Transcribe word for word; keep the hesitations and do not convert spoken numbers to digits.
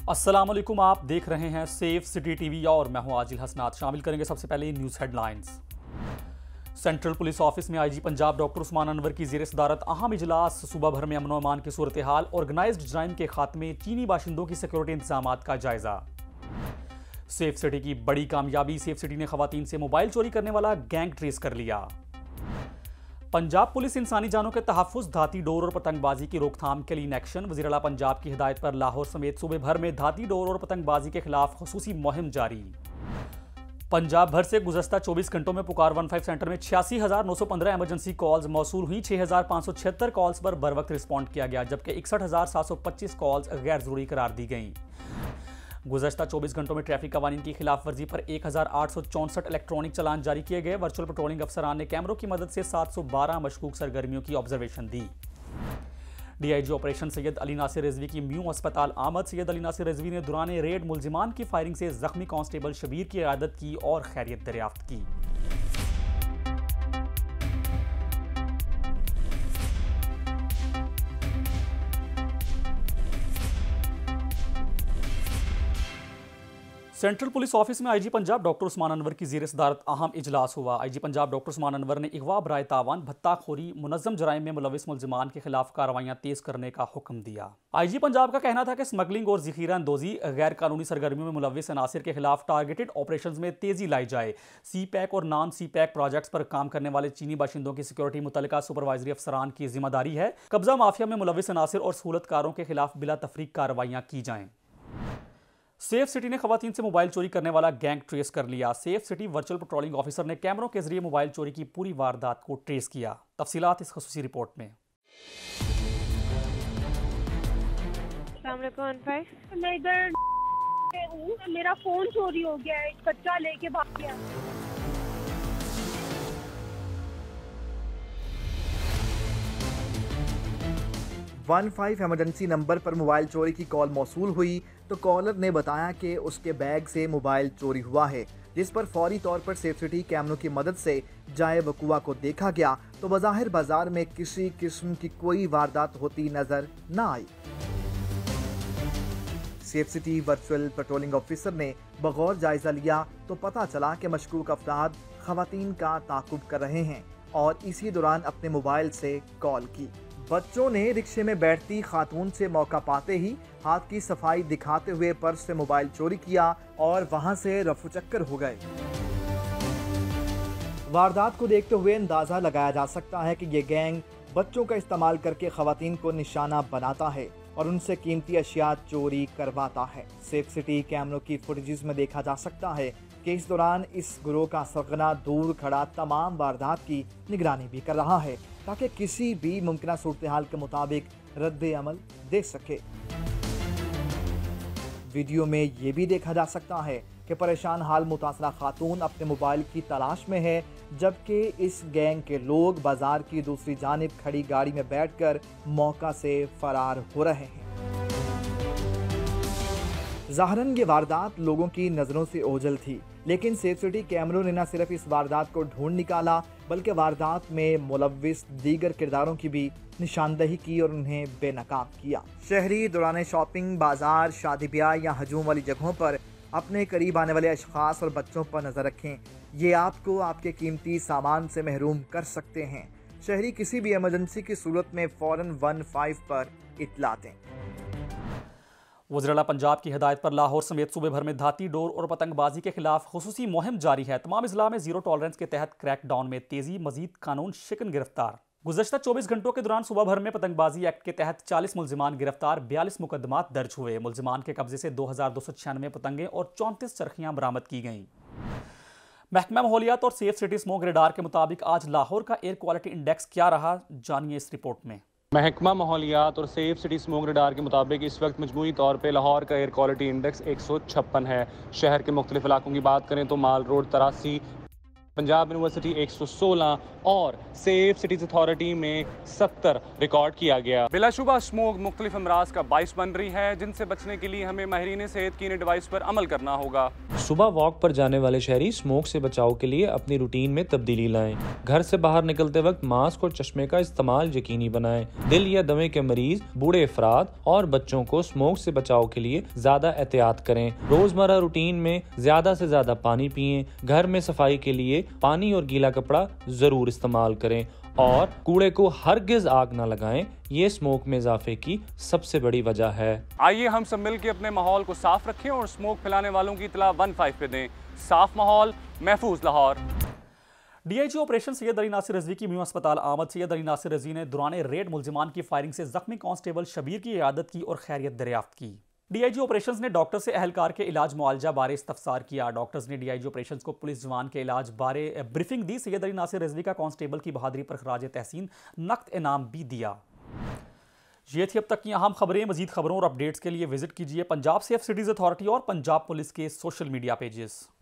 अस्सलाम वालेकुम, आप देख रहे हैं सेफ सिटी टीवी और मैं हूं आजिल हसनात। शामिल करेंगे सबसे पहले news headlines. Central police office में आईजी पंजाब डॉक्टर उस्मान अनवर की ज़ेर सदारत अहम इजलास। सूबा भर में अमन व अमान की सूरत हाल, ऑर्गेनाइज्ड जराइम के खात्मे, चीनी बाशिंदों की सिक्योरिटी इंतजाम का जायजा। सेफ सिटी की बड़ी कामयाबी, सेफ सिटी ने खवातीन से मोबाइल चोरी करने वाला गैंग ट्रेस कर लिया। पंजाब पुलिस इंसानी जानों के तहफ़्फ़ुज़, धाती डोर और पतंगबाजी की रोकथाम के लिए इन एक्शन। वज़ीर आला पंजाब की हिदायत पर लाहौर समेत सूबे भर में धाती डोर और पतंगबाजी के खिलाफ खुसूसी मुहिम जारी। पंजाब भर से गुज़श्ता चौबीस घंटों में पुकार वन फाइव सेंटर में छियासी हज़ार नौ सौ पंद्रह एमरजेंसी कॉल्स मौसूल हुई। छः हज़ार पाँच सौ छिहत्तर कॉल्स पर बर वक्त रिस्पॉन्ड किया गया, जबकि इकसठ हज़ार सात सौ पच्चीस कॉल्स गैर ज़रूरी करार दी गई। गुज़श्ता चौबीस घंटों में ट्रैफिक कवानीन की खिलाफ वर्जी पर एक हज़ार आठ सौ चौंसठ इलेक्ट्रॉनिक चालान जारी किए गए। वर्चुअल पेट्रोलिंग अफसरान ने कैमरों की मदद से सात सौ बारह मशकूक सरगर्मियों की ऑब्जर्वेशन दी। डीआईजी ऑपरेशन सैयद अली नासिर रिजवी की म्यू अस्पताल आमद। सैयद अली नासिर रिजवी ने दौरान रेड मुलजिमान की फायरिंग से जख्मी कांस्टेबल शबीर की इयादत की और खैरियत दरियाफ्त की। सेंट्रल पुलिस ऑफिस में आईजी पंजाब डॉक्टर उस्मान अनवर की ज़ेर सदारत अहम इजलास हुआ। आईजी पंजाब डॉक्टर उस्मान अनवर ने अगवा बराए तावान, भत्ताखोरी, मुनज़्ज़म जराइम में मुलविस मुलजिमान के खिलाफ कार्रवाइयाँ तेज करने का हुक्म दिया। आईजी पंजाब का कहना था कि स्मगलिंग और ज़ख़ीरा अंदोज़ी, गैर कानूनी सरगर्मियों में मुलविस अनासिर के खिलाफ टारगेटेड ऑपरेशन में तेजी लाई जाए। सी पैक और नॉन सी पैक प्रोजेक्ट्स पर काम करने वाले चीनी बाशिंदों की सिक्योरिटी मुतल्लिका सुपरवाइजरी अफसरान की जिम्मेदारी है। कब्जा माफिया में मुलविस अनासिर और सहूलतकारों के खिलाफ बिला तफरीक कार्रवाइयाँ की जाएँ। सेफ सिटी ने खवातीन से मोबाइल चोरी करने वाला गैंग ट्रेस कर लिया। Safe city virtual patrolling officer ने कैमरों के जरिए मोबाइल चोरी की पूरी वारदात को ट्रेस किया। तफसीलात इस खसूसी रिपोर्ट में। मैं इधर हूँ, मेरा फोन चोरी हो गया है, एक बच्चा लेके भाग गया। वन फाइव इमरजेंसी नंबर पर मोबाइल चोरी की कॉल मौसूल हुई तो कॉलर ने बताया कि उसके बैग से मोबाइल चोरी हुआ है, जिस पर फौरी तौर पर सेफ सिटी कैमरों की मदद से जाए वकुआ को देखा गया तो बज़ाहिर बाजार में किसी किस्म की कोई वारदात होती नजर न आई। Safe city virtual patrolling officer ने बगौर जायजा लिया तो पता चला कि मशकूक अफराद खवातीन का ताकुब कर रहे हैं और इसी दौरान अपने मोबाइल से कॉल की। बच्चों ने रिक्शे में बैठती खातून से मौका पाते ही हाथ की सफाई दिखाते हुए पर्स से मोबाइल चोरी किया और वहां से रफू चक्कर हो गए। वारदात को देखते हुए अंदाजा लगाया जा सकता है कि ये गैंग बच्चों का इस्तेमाल करके खवातीन को निशाना बनाता है और उनसे कीमती अशिया चोरी करवाता है। सेफ सिटी कैमरों की फुटेजेस में देखा जा सकता है कि इस दौरान इस गुरोह का सरगना दूर खड़ा तमाम वारदात की निगरानी भी कर रहा है ताकि किसी भी मुमकिन सूरत हाल के मुताबिक रद्द अमल दे सके। वीडियो में ये भी देखा जा सकता है कि परेशान हाल मुतासरा खातून अपने मोबाइल की तलाश में है, जबकि इस गैंग के लोग बाजार की दूसरी जानिब खड़ी गाड़ी में बैठकर मौका से फरार हो रहे हैं। ज़ाहरन ये वारदात लोगों की नज़रों से ओझल थी, लेकिन सेफ सिटी कैमरों ने न सिर्फ इस वारदात को ढूंढ निकाला बल्कि वारदात में मुलविस दीगर किरदारों की भी निशानदही की और उन्हें बेनकाब किया। शहरी दौरान शॉपिंग, बाजार, शादी ब्याह या हजूम वाली जगहों पर अपने करीब आने वाले अशखास और बच्चों पर नज़र रखें। ये आपको आपके कीमती सामान से महरूम कर सकते हैं। शहरी किसी भी इमरजेंसी की सूरत में फ़ौरन वन फाइव पर इत्तला दें। वज़ीर आला पंजाब की हिदायत पर लाहौर समेत सूबे भर में धाती डोर और पतंगबाजी के खिलाफ खुसूसी मुहिम जारी है। तमाम इज़ला में जीरो टॉलरेंस के तहत क्रैकडाउन में तेजी, मजीद कानून शिकन गिरफ्तार। गुज़श्ता चौबीस घंटों के दौरान सुबह भर में पतंगबाजी एक्ट के तहत चालीस मुलजिमान गिरफ्तार, बयालीस मुकदमात दर्ज हुए। मुलजिमान के कब्जे से दो हज़ार दो सौ छियानवे पतंगें और चौंतीस चरखियाँ बरामद की गईं। महकमा माहौलियात और सेफ सिटी स्मोक रेडार के मुताबिक आज लाहौर का एयर क्वालिटी इंडेक्स क्या रहा, जानिए इस रिपोर्ट में। महकमा माहौलियात और सेफ सिटी स्मोक रेडार के मुताबिक इस वक्त मजमूई तौर पे लाहौर का एयर क्वालिटी इंडेक्स एक सौ छप्पन है। शहर के मुख्तलिफ इलाकों की बात करें तो माल रोड तिरासी, पंजाब यूनिवर्सिटी एक सौ सोलह और सेफ सिटीज अथॉरिटी में सत्तर रिकॉर्ड किया गया। बिलाशुबा स्मोक मुख्तलिफ अमराज का बाइस बन रही है, जिनसे बचने के लिए हमें माहिरीन सेहत की इन एडवाइस पर अमल करना होगा। सुबह वॉक पर जाने वाले शहरी स्मोक से बचाव के लिए अपनी रूटीन में तब्दीली लाएं। घर से बाहर निकलते वक्त मास्क और चश्मे का इस्तेमाल यकीनी बनाएं। दिल या दमे के मरीज, बूढ़े अफराद और बच्चों को स्मोक से बचाव के लिए ज्यादा एहतियात करें। रोजमर्रा रूटीन में ज्यादा से ज्यादा पानी पिएं। घर में सफाई के लिए पानी और गीला कपड़ा जरूर इस्तेमाल करें और कूड़े को हरगिज आग न लगाएं। ये स्मोक में इजाफे की सबसे बड़ी वजह है। आइए हम सब मिलकर अपने माहौल को साफ रखें और स्मोक फैलाने वालों की इतला वन फाइव पे दें। साफ माहौल, महफूज लाहौर। डीआईजी ऑपरेशन सैयद अली नासिर रजवी की म्यू अस्पताल आमद। सैयद अली नासिर रजवी ने दौरान रेड मुलजिमान की फायरिंग से जख्मी कांस्टेबल शबीर की इयादत की और खैरियत दरियाफ्त की। डीआईजी ऑपरेशंस ने डॉक्टर से अहलकार के इलाज मुआलजा बारे इस्तफसार किया। डॉक्टर्स ने डीआईजी ऑपरेशंस को पुलिस जवान के इलाज बारे ब्रीफिंग दी। सैयद अली नासिर रजवी का कांस्टेबल की बहादुरी पर खराज तहसीन नकद इनाम भी दिया। ये थी अब तक की अहम खबरें। मजीद खबरों और अपडेट्स के लिए विजिट कीजिए पंजाब सेफ सिटीज अथॉरिटी और पंजाब पुलिस के सोशल मीडिया पेजेस।